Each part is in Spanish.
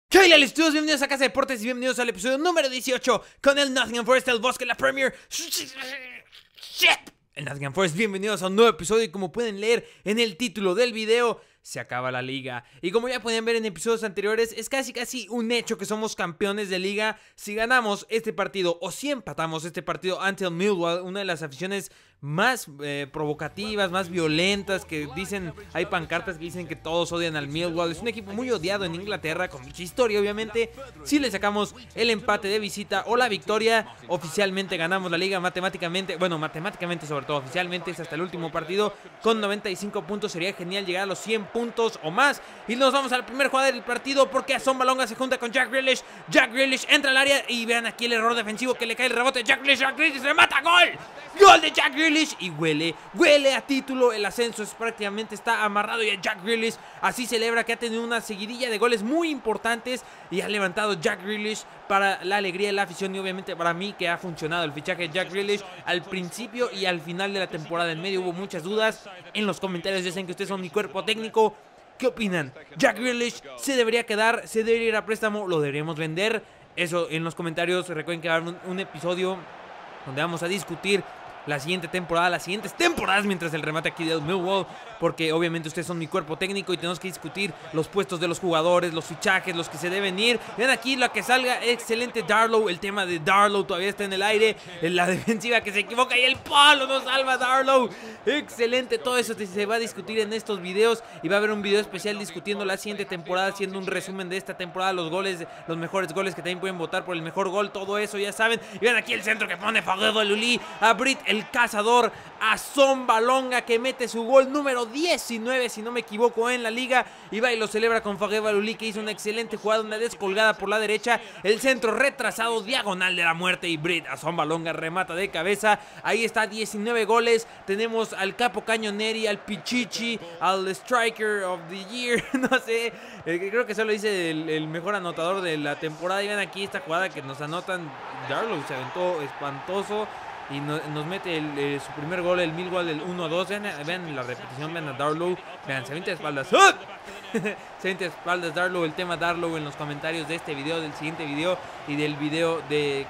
¿Qué hay, estudios? Bienvenidos a Casa de Deportes y bienvenidos al episodio número 18 con el Nottingham Forest, el Bosque, la Premier. El Nottingham Forest, bienvenidos a un nuevo episodio y como pueden leer en el título del video, se acaba la liga. Y como ya pueden ver en episodios anteriores, es casi un hecho que somos campeones de liga si ganamos este partido o si empatamos este partido ante el Millwall, una de las aficiones más provocativas, más violentas, que dicen, hay pancartas que dicen que todos odian al Millwall. Es un equipo muy odiado en Inglaterra, con mucha historia obviamente. Si le sacamos el empate de visita o la victoria, oficialmente ganamos la liga matemáticamente. Bueno, matemáticamente sobre todo, oficialmente es hasta el último partido. Con 95 puntos sería genial llegar a los 100 puntos o más. Y nos vamos al primer jugador del partido porque Aston Balonga se junta con Jack Grealish. Jack Grealish entra al área y vean aquí el error defensivo que le cae el rebote. Jack Grealish remata, ¡gol! ¡Gol de Jack Grealish! Y huele a título. El ascenso prácticamente está amarrado y a Jack Grealish así celebra que ha tenido una seguidilla de goles muy importantes y ha levantado Jack Grealish para la alegría de la afición y obviamente para mí que ha funcionado el fichaje de Jack Grealish al principio y al final de la temporada. En medio hubo muchas dudas. En los comentarios dicen que ustedes son mi cuerpo técnico. ¿Qué opinan? ¿Jack Grealish se debería quedar? ¿Se debería ir a préstamo? ¿Lo deberíamos vender? Eso en los comentarios. Recuerden que va a haber un episodio donde vamos a discutir la siguiente temporada, las siguientes temporadas mientras el remate aquí del Millwall, porque obviamente ustedes son mi cuerpo técnico y tenemos que discutir los puestos de los jugadores, los fichajes, los que se deben ir. Vean aquí la que salga, excelente Darlow, el tema de Darlow todavía está en el aire, la defensiva que se equivoca y el palo nos salva Darlow, excelente, todo eso se va a discutir en estos videos y va a haber un video especial discutiendo la siguiente temporada, haciendo un resumen de esta temporada, los goles, los mejores goles que también pueden votar por el mejor gol, todo eso ya saben. Y vean aquí el centro que pone Faghedo Luli a Brit, el cazador, a Aston Balonga que mete su gol número 19 si no me equivoco en la liga y va y lo celebra con Faghedo Luli que hizo una excelente jugada, una descolgada por la derecha, el centro retrasado, diagonal de la muerte y Brit, Aston Balonga remata de cabeza. Ahí está, 19 goles, tenemos al Capo Cañoneri, al Pichichi, al Striker of the Year, no sé, creo que solo dice el mejor anotador de la temporada. Y ven aquí esta jugada que nos anotan, Darlow se aventó espantoso y nos mete su primer gol, el Millwall, el 1-2. Vean la repetición, vean a Darlow, vean, se avienta de espaldas. ¡Ah! Se avienta de espaldas Darlow, el tema Darlow en los comentarios de este video, del siguiente video y del video de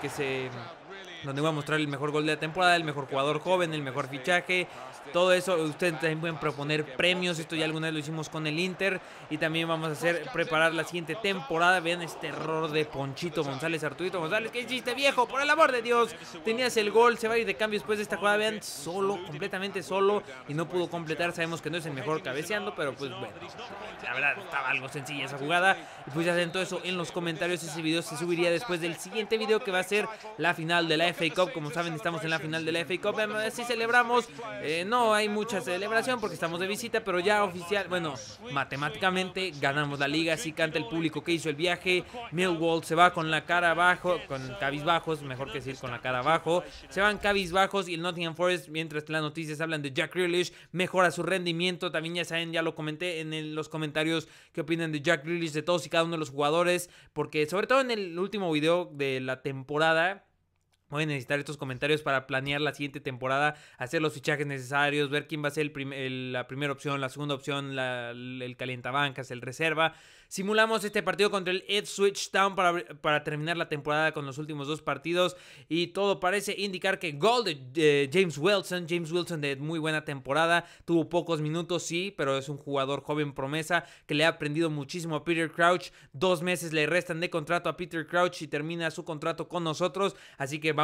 donde voy a mostrar el mejor gol de la temporada, el mejor jugador joven, el mejor fichaje, todo eso. Ustedes también pueden proponer premios, esto ya alguna vez lo hicimos con el Inter y también vamos a preparar la siguiente temporada. Vean este error de Ponchito González, Arturito González, ¿qué hiciste, viejo? Por el amor de Dios, tenías el gol, se va a ir de cambio después de esta jugada, vean, solo, completamente solo y no pudo completar. Sabemos que no es el mejor cabeceando, pero pues bueno, la verdad estaba algo sencilla esa jugada. Y pues ya saben todo eso en los comentarios. Ese video se subiría después del siguiente video que va a ser la final de la FA Cup. Como saben, estamos en la final de la FA Cup, así celebramos, no hay mucha celebración porque estamos de visita, pero ya oficial, bueno, matemáticamente ganamos la liga, así canta el público que hizo el viaje. Millwall se va con la cara abajo, con cabizbajos, mejor que decir con la cara abajo, se van cabizbajos y el Nottingham Forest, mientras las noticias hablan de Jack Grealish, mejora su rendimiento. También ya saben, ya lo comenté en los comentarios qué opinan de Jack Grealish, de todos y cada uno de los jugadores, porque sobre todo en el último video de la temporada voy a necesitar estos comentarios para planear la siguiente temporada, hacer los fichajes necesarios, ver quién va a ser la primera opción, la segunda opción, el calientabancas, el reserva. Simulamos este partido contra el Ipswich Town para terminar la temporada con los últimos dos partidos y todo parece indicar que gol de James Wilson de muy buena temporada, tuvo pocos minutos sí, pero es un jugador joven promesa que le ha aprendido muchísimo a Peter Crouch. 2 meses le restan de contrato a Peter Crouch y termina su contrato con nosotros, así que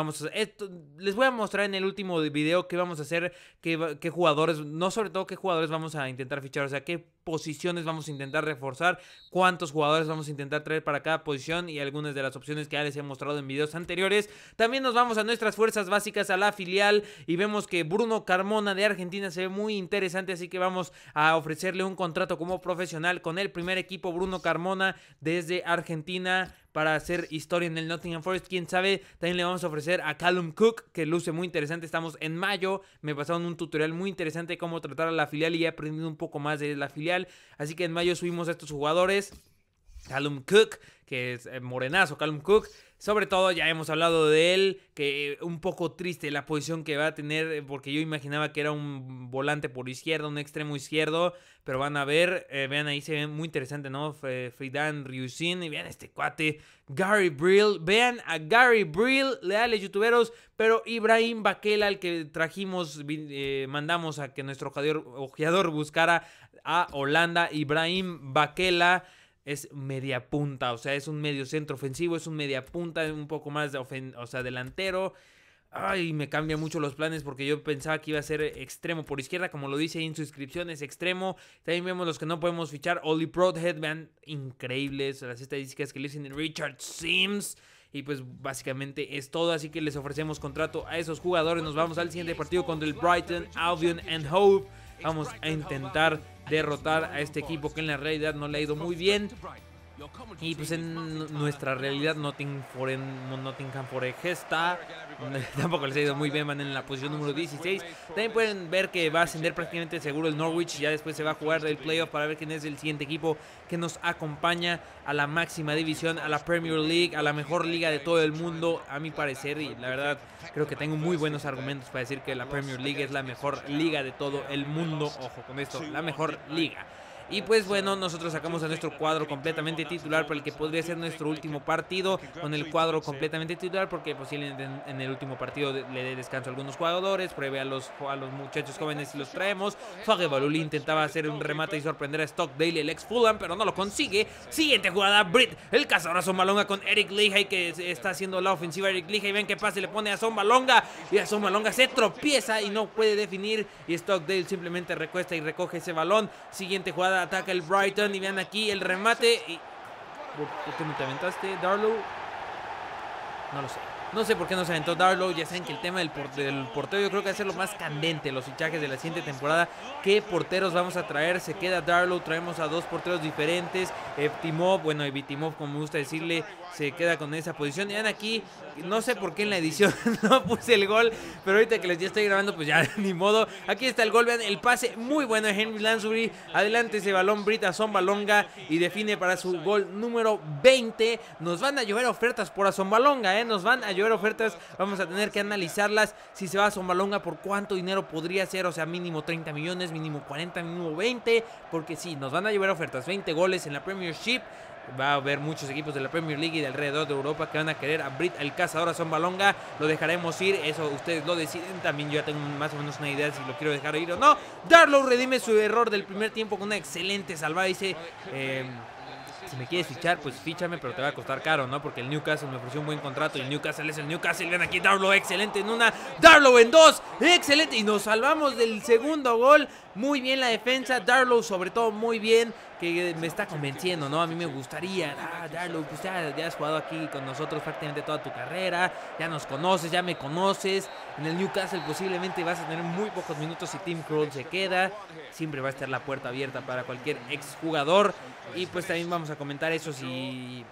les voy a mostrar en el último video qué vamos a hacer, qué jugadores, no sobre todo qué jugadores vamos a intentar fichar, o sea, qué posiciones vamos a intentar reforzar, cuántos jugadores vamos a intentar traer para cada posición y algunas de las opciones que ya les he mostrado en videos anteriores. También nos vamos a nuestras fuerzas básicas, a la filial, y vemos que Bruno Carmona de Argentina se ve muy interesante, así que vamos a ofrecerle un contrato como profesional con el primer equipo. Bruno Carmona desde Argentina para hacer historia en el Nottingham Forest. Quién sabe, también le vamos a ofrecer a Callum Cook, que luce muy interesante. Estamos en mayo, me pasaron un tutorial muy interesante de cómo tratar a la filial y he aprendido un poco más de la filial, así que en mayo subimos a estos jugadores. Callum Cook, que es morenazo Callum Cook. Sobre todo ya hemos hablado de él, que un poco triste la posición que va a tener, porque yo imaginaba que era un volante por izquierda, un extremo izquierdo, pero van a ver, vean ahí se ve muy interesante, ¿no? Fidan Ryusin, y vean este cuate, Gary Brill, vean a Gary Brill, leales youtuberos, pero Ibrahim Bakela, al que trajimos, mandamos a que nuestro ojeador buscara a Holanda, Ibrahim Bakela. Es media punta, o sea, es un medio centro ofensivo, es un media punta, un poco más de delantero. Ay, me cambian mucho los planes porque yo pensaba que iba a ser extremo por izquierda, como lo dice ahí en su inscripción, es extremo. También vemos los que no podemos fichar. Oli Broadhead, vean, increíbles las estadísticas que le dicen Richard Sims. Y pues básicamente es todo, así que les ofrecemos contrato a esos jugadores. Nos vamos al siguiente partido contra el Brighton, Albion and Hove. Vamos a intentar derrotar a este equipo que en la realidad no le ha ido muy bien. Y pues en nuestra realidad Nottingham Forest está, tampoco les ha ido muy bien, van en la posición número 16. También pueden ver que va a ascender prácticamente seguro el Norwich. Ya después se va a jugar el playoff para ver quién es el siguiente equipo que nos acompaña a la máxima división, a la Premier League, a la mejor liga de todo el mundo, a mi parecer. Y la verdad creo que tengo muy buenos argumentos para decir que la Premier League es la mejor liga de todo el mundo. Ojo con esto, la mejor liga. Y pues bueno, nosotros sacamos a nuestro cuadro completamente titular para el que podría ser nuestro último partido, con el cuadro completamente titular, porque posiblemente en el último partido le dé descanso a algunos jugadores, pruebe a los muchachos jóvenes y los traemos. Fage Baluli intentaba hacer un remate y sorprender a Stockdale, el ex Fulham, pero no lo consigue. Siguiente jugada, Britt, el cazador a Sombalonga con Eric Lehigh, que está haciendo la ofensiva. Eric Lehigh, ven qué pase le pone a Sombalonga, y a Sombalonga se tropieza y no puede definir, y Stockdale simplemente recuesta y recoge ese balón. Siguiente jugada, ataca el Brighton y vean aquí el remate. Y ¿por qué no te aventaste, Darlow? No lo sé. No sé por qué no se aventó Darlow. Ya saben que el tema del portero yo creo que va a ser lo más candente. Los fichajes de la siguiente temporada. ¿Qué porteros vamos a traer? Se queda Darlow. Traemos a dos porteros diferentes. Evtimov, bueno, Evtimov, como me gusta decirle, se queda con esa posición. Y vean aquí, no sé por qué en la edición no puse el gol, pero ahorita que les ya estoy grabando, pues ya ni modo. Aquí está el gol, vean el pase muy bueno de Henry Lansbury. Adelante ese balón, Britt a Sombalonga y define para su gol número 20. Nos van a llover ofertas por Sombalonga, nos van a llover ofertas. Vamos a tener que analizarlas. Si se va a Sombalonga, por cuánto dinero podría ser, o sea, mínimo 30 millones, mínimo 40, mínimo 20, porque sí, nos van a llover ofertas. 20 goles en la Premiership. Va a haber muchos equipos de la Premier League y de alrededor de Europa que van a querer a Britt, el cazador a Sombalonga. Lo dejaremos ir, eso ustedes lo deciden. También yo ya tengo más o menos una idea si lo quiero dejar ir o no. Darlow redime su error del primer tiempo con una excelente salvada. Dice, si me quieres fichar, pues fíchame, pero te va a costar caro, ¿no? Porque el Newcastle me ofreció un buen contrato y el Newcastle es el Newcastle. Ven aquí, Darlow, excelente en una, Darlow en dos, excelente. Y nos salvamos del segundo gol. Muy bien la defensa, Darlow sobre todo muy bien, que me está convenciendo, ¿no? A mí me gustaría, Darlow, pues ya has jugado aquí con nosotros prácticamente toda tu carrera, ya nos conoces, ya me conoces. En el Newcastle posiblemente vas a tener muy pocos minutos si Tim Krul se queda. Siempre va a estar la puerta abierta para cualquier exjugador. Y pues también vamos a comentar eso si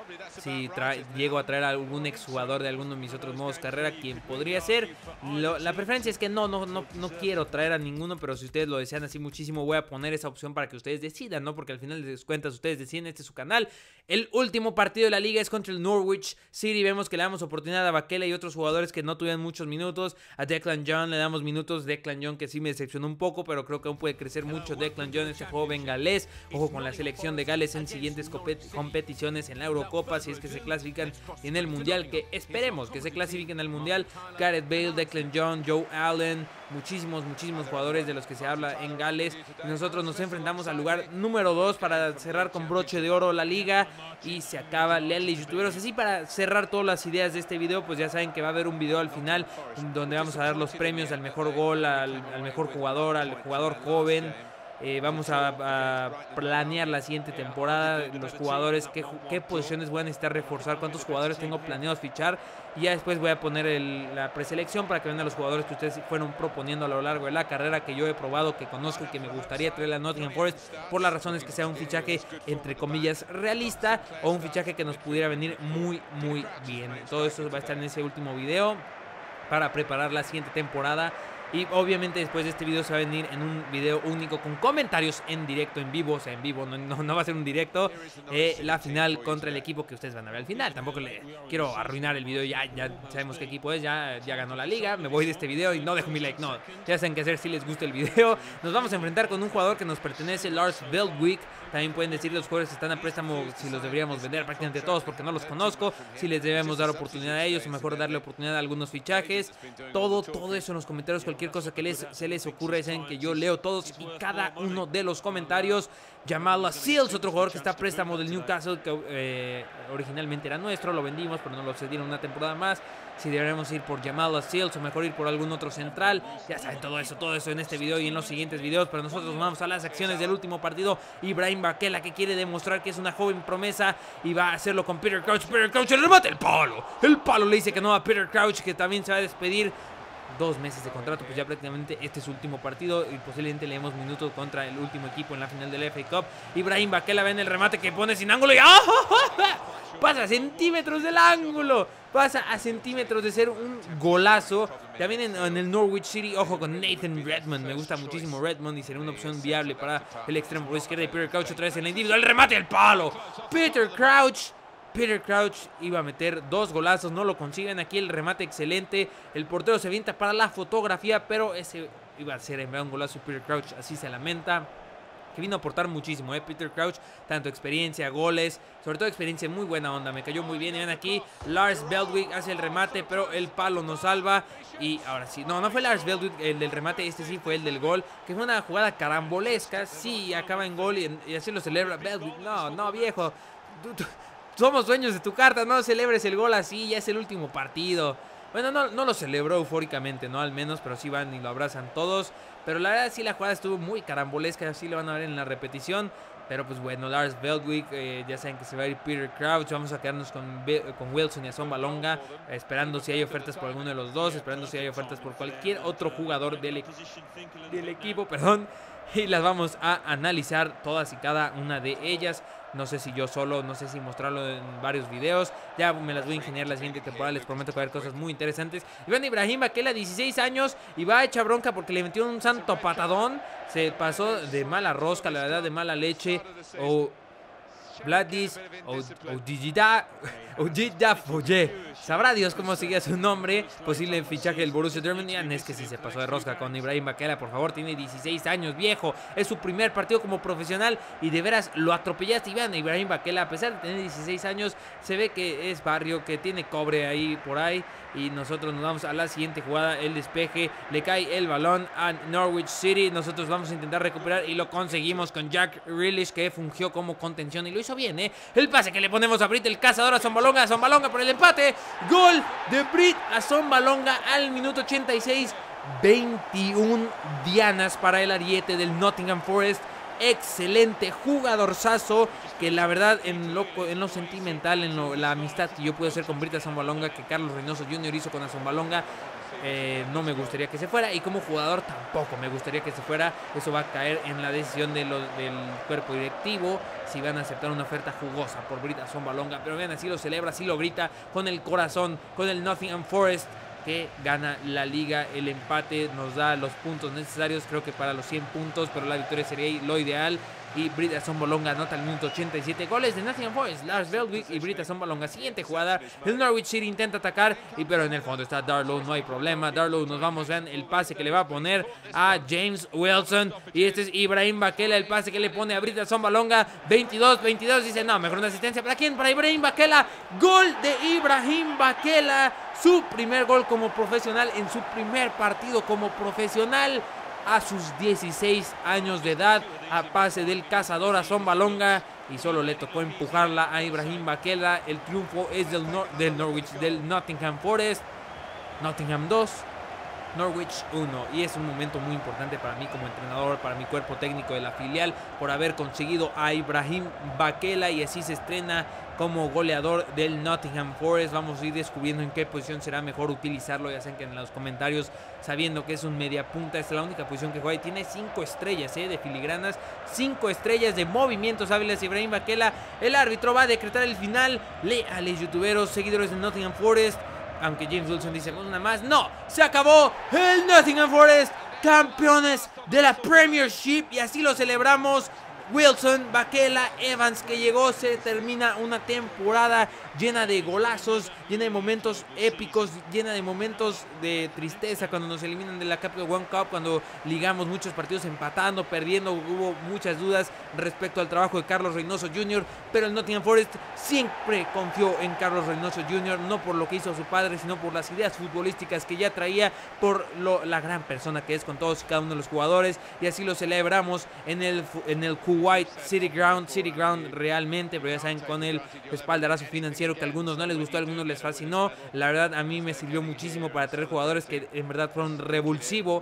llego a traer a algún exjugador de alguno de mis otros modos carrera, quien podría ser. La preferencia es que no quiero traer a ninguno, pero si ustedes lo desean así muchísimo, voy a poner esa opción para que ustedes decidan, ¿no? Porque al final de cuentas ustedes deciden, este es su canal. El último partido de la liga es contra el Norwich City. Vemos que le damos oportunidad a Bakela y otros jugadores que no tuvieron muchos minutos. A Declan John le damos minutos. Declan John, que sí me decepcionó un poco, pero creo que aún puede crecer mucho Declan John, ese joven galés. Ojo con la selección de Gales en siguientes competiciones en la Eurocopa, si es que se clasifican en el Mundial, que esperemos que se clasifiquen al Mundial. Gareth Bale, Declan John, Joe Allen, muchísimos jugadores de los que se habla en Gales. Y nosotros nos enfrentamos al lugar número 2 para cerrar con broche de oro la liga. Y se acaba, leales youtuberos. Así, para cerrar todas las ideas de este video, pues ya saben que va a haber un video al final donde vamos a dar los premios al mejor gol, al mejor jugador, al jugador joven. Vamos a planear la siguiente temporada, los jugadores, qué posiciones voy a necesitar reforzar, cuántos jugadores tengo planeados fichar. Y ya después voy a poner la preselección para que vean a los jugadores que ustedes fueron proponiendo a lo largo de la carrera, que yo he probado, que conozco y que me gustaría traer a Nottingham Forest, por las razones que sea un fichaje entre comillas realista o un fichaje que nos pudiera venir muy bien. Todo eso va a estar en ese último video para preparar la siguiente temporada. Y obviamente después de este video se va a venir en un video único con comentarios en directo, en vivo, o sea, en vivo, no va a ser un directo, la final contra el equipo que ustedes van a ver al final. Tampoco le quiero arruinar el video, ya sabemos qué equipo es, ya ganó la liga. Me voy de este video y no dejo mi like, no, ya saben qué hacer si les gusta el video. Nos vamos a enfrentar con un jugador que nos pertenece, Lars Veldwijk. También pueden decir los jugadores que están a préstamo si los deberíamos vender, prácticamente todos, porque no los conozco, si les debemos dar oportunidad a ellos o mejor darle oportunidad a algunos fichajes. Todo eso en los comentarios, cualquier cosa que se les ocurra, saben que yo leo todos y cada uno de los comentarios. Jamal Lascelles, otro jugador que está a préstamo del Newcastle, que originalmente era nuestro, lo vendimos pero no lo cedieron una temporada más. Si deberíamos ir por Jamal Lascelles o mejor ir por algún otro central, ya saben todo eso en este video y en los siguientes videos. Pero nosotros vamos a las acciones del último partido. Ibrahim Bakela, que quiere demostrar que es una joven promesa y va a hacerlo con Peter Crouch. Peter Crouch, el remate, el palo le dice que no a Peter Crouch, que también se va a despedir. 2 meses de contrato, pues ya prácticamente este es su último partido y posiblemente le demos minutos contra el último equipo en la final del FA Cup. Ibrahim Bakela ve en el remate que pone sin ángulo y pasa a centímetros del ángulo, pasa a centímetros de ser un golazo. También en el Norwich City, ojo con Nathan Redmond, me gusta muchísimo Redmond y sería una opción viable para el extremo por izquierda. Y Peter Crouch otra vez en la individual, el remate, el palo. Peter Crouch iba a meter 2 golazos, no lo consiguen. Aquí el remate excelente, el portero se avienta para la fotografía, pero ese iba a ser en verdad un golazo. Peter Crouch así se lamenta, que vino a aportar muchísimo, Peter Crouch, tanto experiencia, goles, sobre todo experiencia, muy buena onda, me cayó muy bien. Y ven aquí, Lars Veldwijk hace el remate, pero el palo nos salva. Y ahora sí, no fue Lars Veldwijk el del remate, este sí fue el del gol, que fue una jugada carambolesca, sí, acaba en gol y así lo celebra Veldwijk. No, viejo, somos dueños de tu carta, no celebres el gol así, ya es el último partido. Bueno, no lo celebró eufóricamente, no al menos, pero sí van y lo abrazan todos. Pero la verdad sí la jugada estuvo muy carambolesca, así lo van a ver en la repetición. Pero pues bueno, Lars Veldwijk, ya saben que se va a ir Peter Crouch. Vamos a quedarnos con Wilson y Assomba Longa, esperando si hay ofertas por alguno de los dos, esperando si hay ofertas por cualquier otro jugador del equipo, perdón. Y las vamos a analizar todas y cada una de ellas. No sé si yo solo, no sé si mostrarlo en varios videos. Ya me las voy a ingeniar la siguiente temporada. Les prometo que va a haber cosas muy interesantes. Y ven Ibrahim Bakela, 16 años. Y va a echar bronca porque le metió un santo patadón. Se pasó de mala rosca, la verdad, de mala leche. O Vladis Ojida Foye. Sabrá Dios cómo sigue su nombre. Posible fichaje del Borussia Dortmund. Es que si se pasó de rosca con Ibrahim Bakela, por favor, tiene 16 años, viejo. Es su primer partido como profesional y de veras lo atropellaste. Y vean, Ibrahim Bakela, a pesar de tener 16 años, se ve que es barrio, que tiene cobre ahí por ahí. Y nosotros nos vamos a la siguiente jugada, el despeje, le cae el balón a Norwich City. Nosotros vamos a intentar recuperar y lo conseguimos con Jack Grealish, que fungió como contención y lo hizo bien, El pase que le ponemos a Brit, el cazador, a Assomba Longa por el empate. Gol de Brit Assomba Longa al minuto 86. 21 dianas para el ariete del Nottingham Forest. Excelente jugadorzazo, que la verdad en lo sentimental, en la amistad que yo puedo hacer con Brit Assomba Longa, que Carlos Reynoso Jr. hizo con Assomba Longa, no me gustaría que se fuera, y como jugador tampoco me gustaría que se fuera. Eso va a caer en la decisión del cuerpo directivo, si van a aceptar una oferta jugosa por Brit Assomba Longa. Pero vean, así lo celebra, así lo grita con el corazón, con el Nottingham Forest, que gana la liga. El empate nos da los puntos necesarios, creo que para los 100 puntos, pero la victoria sería lo ideal. Y Brit Assomba Longa anota el minuto 87. Goles de Nottingham Forest, Lars Veldwijk y Brit Assomba Longa. Siguiente jugada, el Norwich City intenta atacar, pero en el fondo está Darlow, no hay problema. Darlow, nos vamos, vean el pase que le va a poner a James Wilson. Y este es Ibrahim Bakela, el pase que le pone a Brit Assomba Longa. 22, dice, no, mejor una asistencia. ¿Para quién? Para Ibrahim Bakela. Gol de Ibrahim Bakela. Su primer gol como profesional en su primer partido como profesional a sus 16 años de edad, a pase del cazador Assomba Longa, y solo le tocó empujarla a Ibrahim Bakela. El triunfo es del Nottingham Forest. Nottingham 2, Norwich 1, y es un momento muy importante para mí como entrenador, para mi cuerpo técnico de la filial, por haber conseguido a Ibrahim Bakela, y así se estrena como goleador del Nottingham Forest. Vamos a ir descubriendo en qué posición será mejor utilizarlo, ya saben que en los comentarios, sabiendo que es un media punta, esta es la única posición que juega, y tiene 5 estrellas de filigranas, 5 estrellas de movimientos hábiles. Ibrahim Bakela, el árbitro va a decretar el final. Leales youtuberos, seguidores del Nottingham Forest, aunque James Wilson dice una más, no, se acabó el Nottingham Forest, campeones de la Premiership, y así lo celebramos. Wilson, Bakela, Evans que llegó, se termina una temporada llena de golazos, llena de momentos épicos, llena de momentos de tristeza cuando nos eliminan de la Capital One Cup, cuando ligamos muchos partidos empatando, perdiendo, hubo muchas dudas respecto al trabajo de Carlos Reynoso Jr., pero el Nottingham Forest siempre confió en Carlos Reynoso Jr., no por lo que hizo su padre, sino por las ideas futbolísticas que ya traía, por la gran persona que es con todos y cada uno de los jugadores, y así lo celebramos en el Kuwait City Ground realmente, pero ya saben, con el espaldarazo financiero que a algunos no les gustó, a algunos les fascinó. La verdad, a mí me sirvió muchísimo para traer jugadores que en verdad fueron revulsivo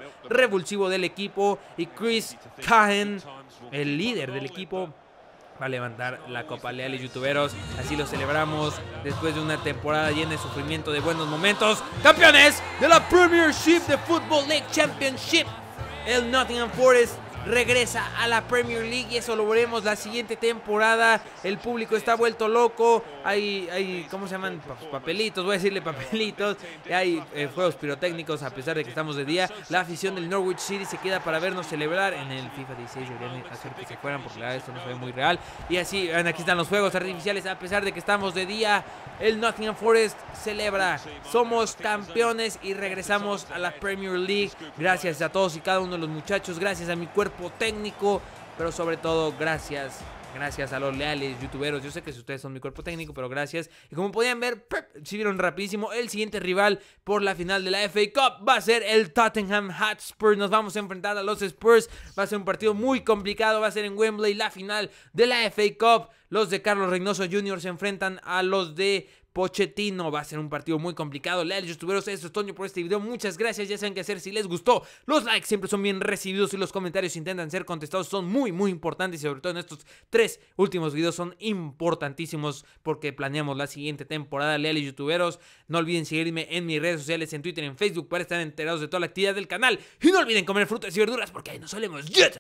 del equipo, y Chris Cahen, el líder del equipo, va a levantar la Copa. Leales youtuberos, así lo celebramos después de una temporada llena de sufrimiento, de buenos momentos. ¡Campeones de la Premiership de Football League Championship! El Nottingham Forest regresa a la Premier League, y eso lo veremos la siguiente temporada. El público está vuelto loco. Hay ¿cómo se llaman? Papelitos, voy a decirle papelitos. Hay juegos pirotécnicos a pesar de que estamos de día. La afición del Norwich City se queda para vernos celebrar. En el FIFA 16 deberían hacer que se fueran, porque la verdad esto no se ve muy real. Y así, aquí están los fuegos artificiales a pesar de que estamos de día. El Nottingham Forest celebra. Somos campeones y regresamos a la Premier League. Gracias a todos y cada uno de los muchachos. Gracias a mi cuerpo técnico, pero sobre todo gracias a los leales youtuberos. Yo sé que ustedes son mi cuerpo técnico, pero gracias. Y como podían ver, si vieron rapidísimo, el siguiente rival por la final de la FA Cup va a ser el Tottenham Hotspur. Nos vamos a enfrentar a los Spurs. Va a ser un partido muy complicado, va a ser en Wembley la final de la FA Cup. Los de Carlos Reynoso Jr. se enfrentan a los de Pochettino. Va a ser un partido muy complicado. Leales youtuberos, eso es todo por este video. Muchas gracias, ya saben qué hacer si les gustó. Los likes siempre son bien recibidos y los comentarios intentan ser contestados, son muy importantes, y sobre todo en estos 3 últimos videos son importantísimos porque planeamos la siguiente temporada. Leales youtuberos, no olviden seguirme en mis redes sociales, en Twitter, en Facebook, para estar enterados de toda la actividad del canal, y no olviden comer frutas y verduras porque ahí nos solemos.